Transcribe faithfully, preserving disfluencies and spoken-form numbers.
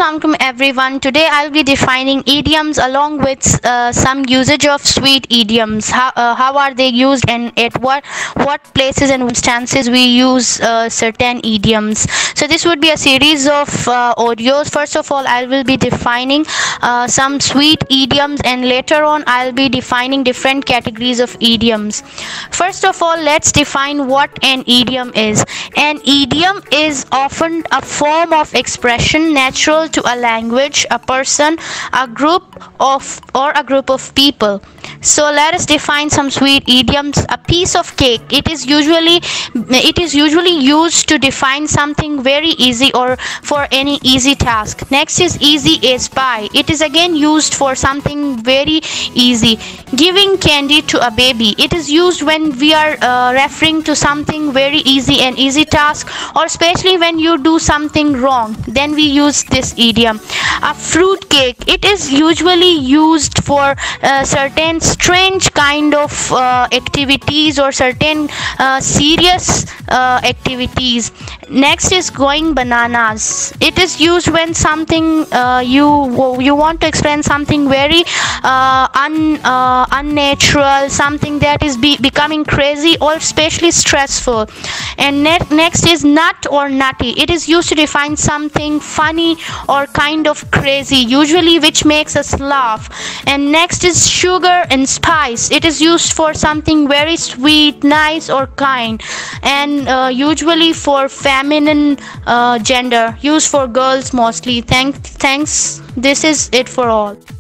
Assalamualaikum everyone. Today I'll be defining idioms along with uh, some usage of sweet idioms. How, uh, how are they used and at what what places and instances we use uh, certain idioms. So this would be a series of uh, audios. First of all, I will be defining uh, some sweet idioms, and later on I'll be defining different categories of idioms. First of all, let's define what an idiom is. An idiom is often a form of expression natural to a language, a person, a group of or a group of people. So let us define some sweet idioms. A piece of cake. It is usually it is usually used to define something very easy or for any easy task. Next is easy as pie. It is again used for something very easy. Giving candy to a baby. It is used when we are uh, referring to something very easy and easy task, or especially when you do something wrong, then we use this idiom. A fruit cake. It is usually used for uh, certain strange kind of uh, activities or certain uh, serious uh, activities. Next is going bananas. It is used when something uh, you you want to explain something very uh, un, uh, unnatural, something that is be, becoming crazy or especially stressful. And ne next is nut or nutty. It is used to define something funny or kind of crazy, usually which makes us laugh. And next is sugar and spice. It is used for something very sweet, nice or kind, and uh, usually for feminine uh, gender, used for girls mostly. Thank, thanks. This is it for all.